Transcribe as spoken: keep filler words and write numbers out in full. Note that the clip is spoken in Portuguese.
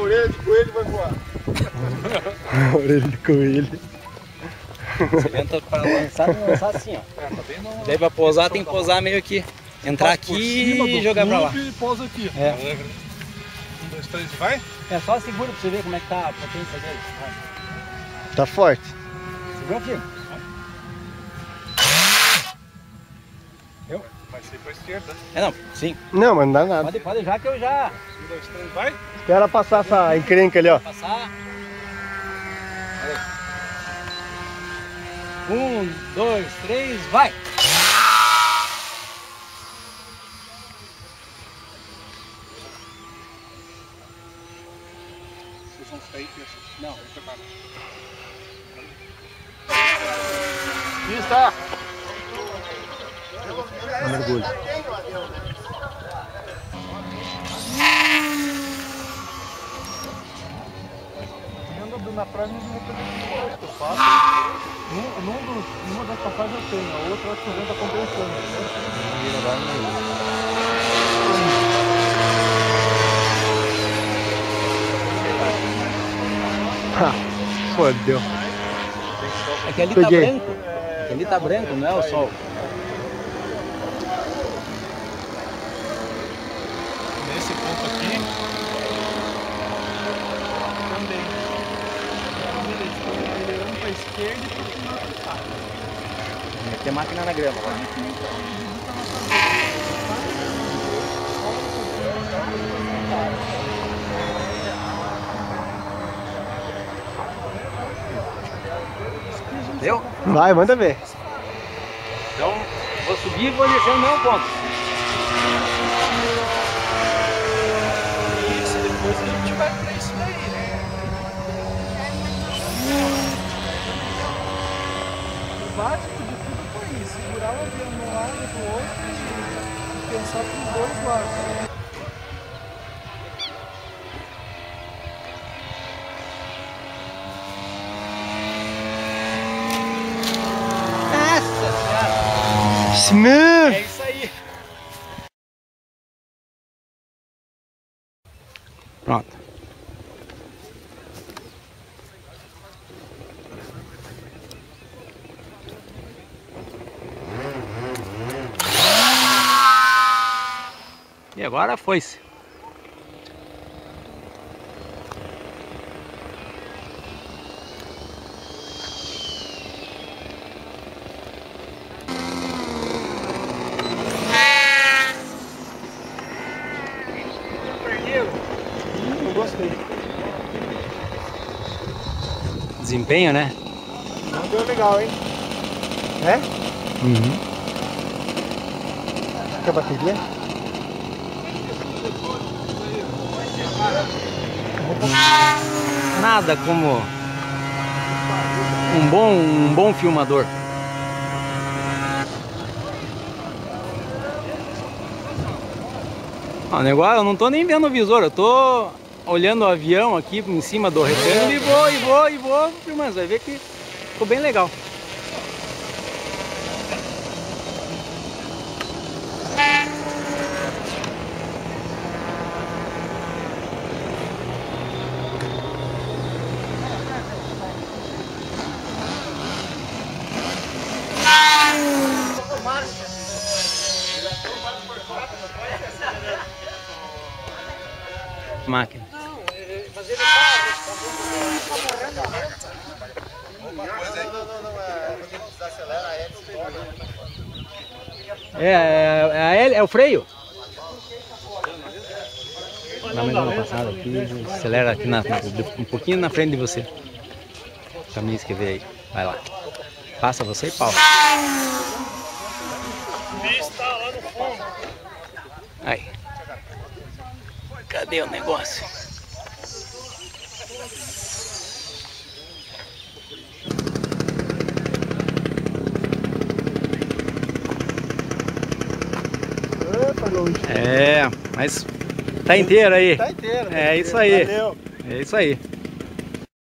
orelha de coelho vai voar. A orelha de coelho. Você tenta para lançar, tem que lançar assim, ó. É, tá bem no... Daí pra pousar tem que pousar meio aqui. Entrar aqui e jogar pra lá. E pousa aqui. É. Um, dois, três e vai? É só segura pra você ver como é que tá a potência dele. Vai. Tá forte. Segura firme. Eu? Vai ser pra esquerda. É não, sim. Não, mas não dá nada. Pode, pode já que eu já... Um, dois, três, vai? Espera passar essa encrenca ali, ó. Passar. Olha aí. Um, dois, três, vai! Vocês vão sair aqui assim? Não. Aqui está! Mergulho. Ando na praia não vou fazer o que eu faço. Num, num dos, numa das passagens eu tenho, a outra eu acho que eu tá compensando. Ah, fodeu. É que ali Peguei. tá branco. É que ali tá branco, não é o sol. Nesse ponto aqui também. Olhando para a esquerda e para cima para cá. Tem máquina na grama lá. Deu? Vai, manda ver. Então, vou subir e vou descer o mesmo ponto. Isso, depois a gente vai para isso daí, né? O básico de tudo foi isso, segurar o avião de um lado e do outro e pensar para os dois lados. Smooth! É isso aí. Pronto. E agora foi-se. Eu gostei. Desempenho, né? Não deu legal, hein? É? Uhum. Quer bateria? Nada como um bom, um bom filmador. O negócio, eu não tô nem vendo o visor, eu tô olhando o avião aqui em cima do retângulo e vou, e vou, e vou filmando. Você vai ver que ficou bem legal. Máquina. Mas ele tá uma coisa aí. Não, não, não, é quando ele desacelera a hélice. É, é, é, a hélice, é o freio. Dá mais uma passada aqui, acelera aqui na, um pouquinho na frente de você. O caminho que vê aí, vai lá. Passa você e pau. Está lá no fundo. Aí. Cadê o negócio? Opa, longe. É, mas tá inteiro aí. Tá inteiro. É isso aí. Valeu. É isso aí.